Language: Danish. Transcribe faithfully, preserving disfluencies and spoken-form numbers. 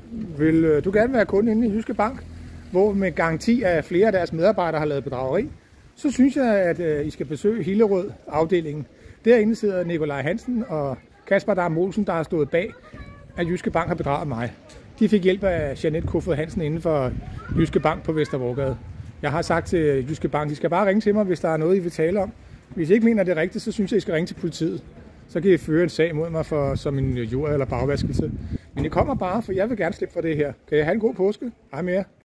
vil du gerne være kunde inde i Jyske Bank, hvor med garanti af flere af deres medarbejdere har lavet bedrageri, så synes jeg, at I skal besøge Hillerød afdelingen. Derinde sidder Nikolaj Hansen og Kasper Dam Olsen, der har stået bag, at Jyske Bank har bedraget mig. De fik hjælp af Jeanette Kofod Hansen inden for Jyske Bank på Vestervorgade. Jeg har sagt til Jyske Bank, de skal bare ringe til mig, hvis der er noget, I vil tale om. Hvis I ikke mener, det er rigtigt, så synes jeg, I skal ringe til politiet. Så kan I føre en sag mod mig for, som en jord- eller bagvaskelse. Men det kommer bare, for jeg vil gerne slippe for det her. Kan jeg have en god påske? Hej med jer.